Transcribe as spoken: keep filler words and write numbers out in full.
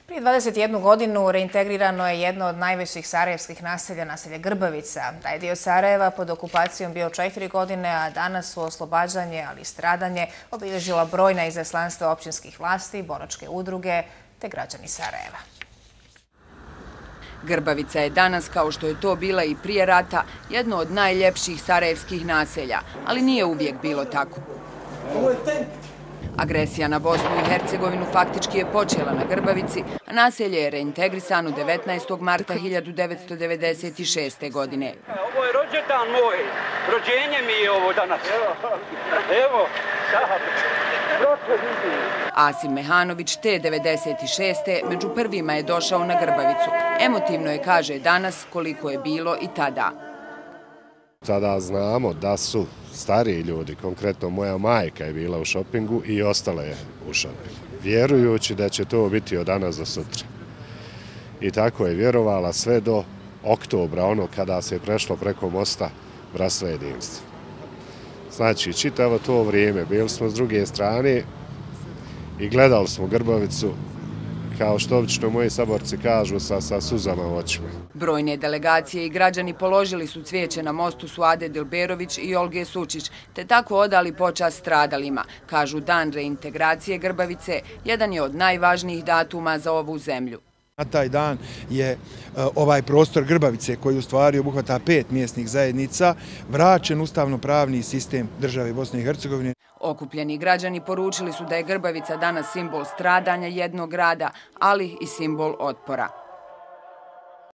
Prije dvadeset jednu godinu reintegrirano je jedno od najvećih sarajevskih naselja, naselje Grbavica. Taj dio Sarajeva pod okupacijom bio četiri godine, a danas su oslobađanje, ali i stradanje obilježila brojna izaslanstva općinskih vlasti, boračke udruge te građani Sarajeva. Grbavica je danas, kao što je to bila i prije rata, jedno od najljepših sarajevskih naselja, ali nije uvijek bilo tako. Agresija na Bosnu i Hercegovinu faktički je počela na Grbavici, a naselje je reintegrisano devetnaestog marta hiljadu devetsto devedeset šeste. godine. Ovo je rođendan moj, rođenje mi je ovo danas. Evo, Asim Mehanović te devedeset šeste. među prvima je došao na Grbavicu. Emotivno je, kaže, danas koliko je bilo i tada. Tada znamo da su stariji ljudi, konkretno moja majka je bila u šopingu i ostala je u šopingu, vjerujući da će to biti od danas do sutra. I tako je vjerovala sve do oktobra, ono kada se je prešlo preko mosta Bratstva jedinstva. Znači, čitavo to vrijeme bili smo s druge strane i gledali smo Grbavicu, kao što obično moji saborci kažu, sa, sa suzama u očima. Brojne delegacije i građani položili su cvijeće na mostu Suade Dilberović i Olge Sučić, te tako odali počast stradalima. Kažu, dan reintegracije Grbavice jedan je od najvažnijih datuma za ovu zemlju. Na taj dan je ovaj prostor Grbavice, koji u stvari obuhvata pet mjesnih zajednica, vraćen ustavno-pravni sistem države Bosne i Hercegovine. Okupljeni građani poručili su da je Grbavica danas simbol stradanja jednog grada, ali i simbol otpora.